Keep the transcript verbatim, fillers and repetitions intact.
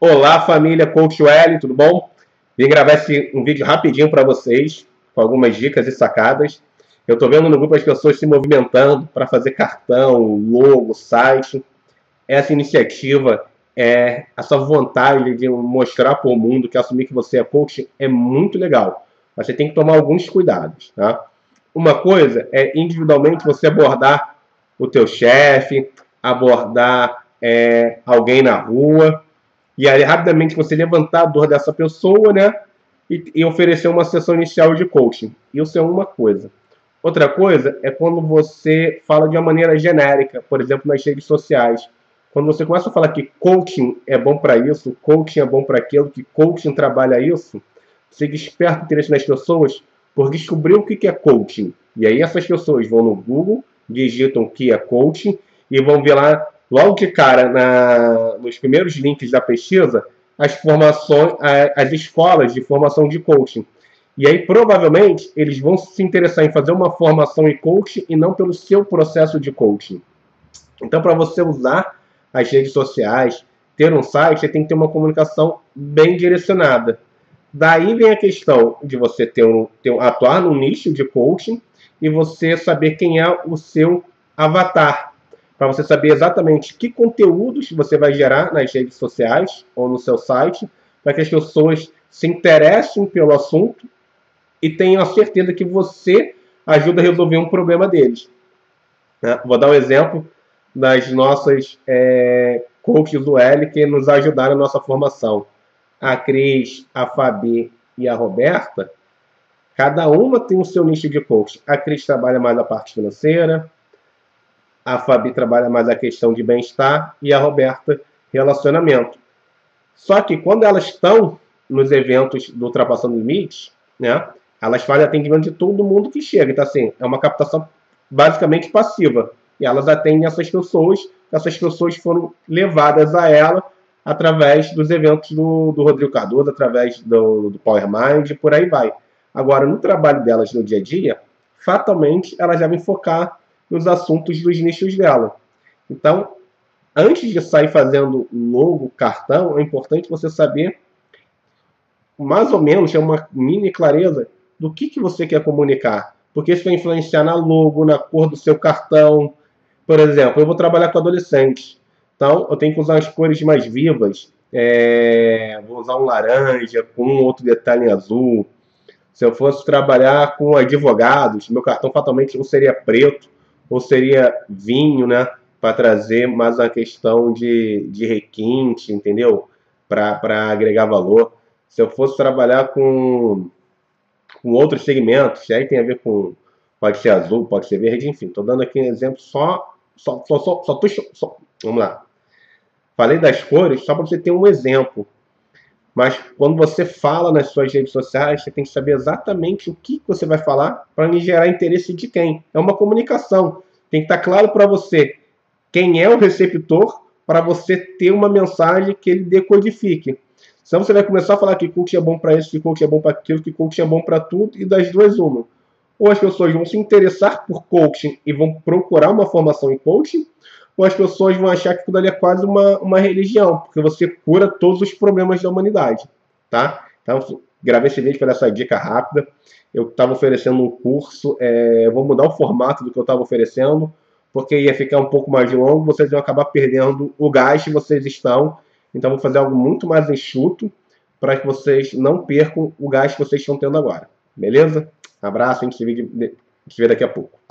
Olá, família Coach Well, tudo bom? Vim gravar esse, um vídeo rapidinho para vocês, com algumas dicas e sacadas. Eu estou vendo no grupo as pessoas se movimentando para fazer cartão, logo, site. Essa iniciativa, é, essa vontade de mostrar para o mundo que assumir que você é coach é muito legal. Mas você tem que tomar alguns cuidados, tá? Uma coisa é individualmente você abordar o teu chefe, abordar é, alguém na rua, e aí rapidamente você levantar a dor dessa pessoa, né? E, e oferecer uma sessão inicial de coaching. Isso é uma coisa. Outra coisa é quando você fala de uma maneira genérica, por exemplo, nas redes sociais. Quando você começa a falar que coaching é bom para isso, coaching é bom para aquilo, que coaching trabalha isso, você desperta o interesse nas pessoas por descobrir o que é coaching. E aí essas pessoas vão no Google, digitam o que é coaching e vão ver lá, logo de cara, na, nos primeiros links da pesquisa, as formações, as escolas de formação de coaching. E aí, provavelmente, eles vão se interessar em fazer uma formação em coaching e não pelo seu processo de coaching. Então, para você usar as redes sociais, ter um site, você tem que ter uma comunicação bem direcionada. Daí vem a questão de você ter um, ter um, atuar num nicho de coaching e você saber quem é o seu avatar, para você saber exatamente que conteúdos você vai gerar nas redes sociais ou no seu site, para que as pessoas se interessem pelo assunto e tenham a certeza que você ajuda a resolver um problema deles. Né? Vou dar um exemplo das nossas é, coaches do L que nos ajudaram na nossa formação. A Cris, a Fabi e a Roberta, cada uma tem o seu nicho de coach. A Cris trabalha mais a parte financeira, a Fabi trabalha mais a questão de bem-estar e a Roberta, relacionamento. Só que quando elas estão nos eventos do Ultrapassando Limites, né, elas fazem atendimento de todo mundo que chega. Então, assim, é uma captação basicamente passiva. E elas atendem essas pessoas, essas pessoas foram levadas a ela através dos eventos do, do Rodrigo Cardoso, através do, do Power Mind, e por aí vai. Agora, no trabalho delas no dia a dia, fatalmente, elas devem focar nos assuntos dos nichos dela. Então, antes de sair fazendo logo, cartão, é importante você saber, mais ou menos, ter uma mini clareza do que, que você quer comunicar. Porque isso vai influenciar na logo, na cor do seu cartão. Por exemplo, eu vou trabalhar com adolescentes. Então, eu tenho que usar as cores mais vivas. É, vou usar um laranja com um outro detalhe em azul. Se eu fosse trabalhar com advogados, meu cartão fatalmente ou seria preto ou seria vinho, né? Para trazer mais uma questão de, de requinte, entendeu? Para agregar valor. Se eu fosse trabalhar com, com outros segmentos, aí tem a ver com... Pode ser azul, pode ser verde, enfim. Estou dando aqui um exemplo só... só, só, só, só, tô, só Vamos lá. Falei das cores só para você ter um exemplo. Mas quando você fala nas suas redes sociais, você tem que saber exatamente o que você vai falar para gerar interesse de quem. É uma comunicação. Tem que estar claro para você quem é o receptor para você ter uma mensagem que ele decodifique. Senão você vai começar a falar que coaching é bom para isso, que coaching é bom para aquilo, que coaching é bom para tudo, e das duas uma. Ou as pessoas vão se interessar por coaching e vão procurar uma formação em coaching, ou as pessoas vão achar que aquilo ali é quase uma, uma religião, porque você cura todos os problemas da humanidade, tá? Então, gravei esse vídeo para essa dica rápida. Eu estava oferecendo um curso, é, eu vou mudar o formato do que eu estava oferecendo, porque ia ficar um pouco mais longo, vocês vão acabar perdendo o gás que vocês estão. Então, vou fazer algo muito mais enxuto, para que vocês não percam o gás que vocês estão tendo agora. Beleza? Abraço, a gente se vê, se vê daqui a pouco.